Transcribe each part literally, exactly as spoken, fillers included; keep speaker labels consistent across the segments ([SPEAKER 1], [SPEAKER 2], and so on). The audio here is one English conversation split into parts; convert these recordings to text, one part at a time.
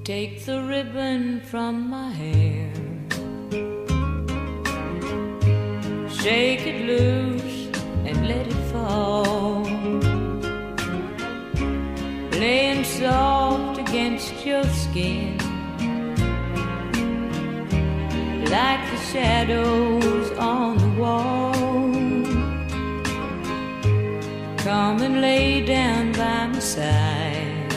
[SPEAKER 1] Take the ribbon from my hair, shake it loose and let it fall, laying soft against your skin, like the shadows on the wall. Come and lay down by my side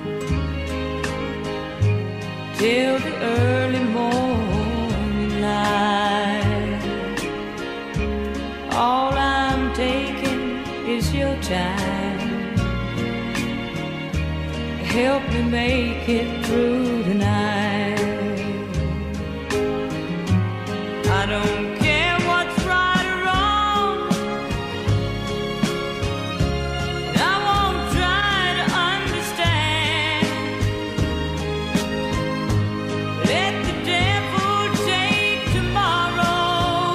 [SPEAKER 1] till the early morning light. All I'm taking is your time. Help me make it through tonight. I don't care what's right or wrong, and I won't try to understand. Let the devil take tomorrow.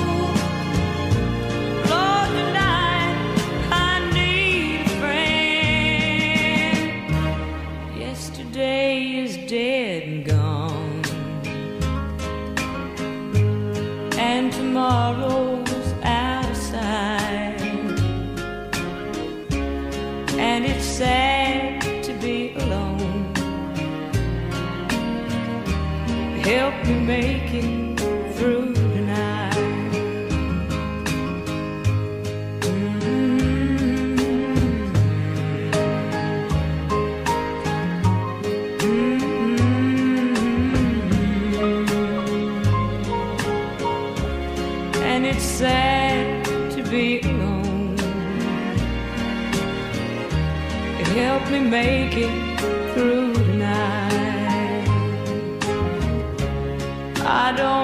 [SPEAKER 1] Lord, tonight I need a friend. Yesterday is dead and gone, and tomorrow's out of sight. And it's sad to be alone. Help me make it through tonight. Mm-hmm. Mm-hmm. And it's sad to be alone. Help me make it through tonight. I don't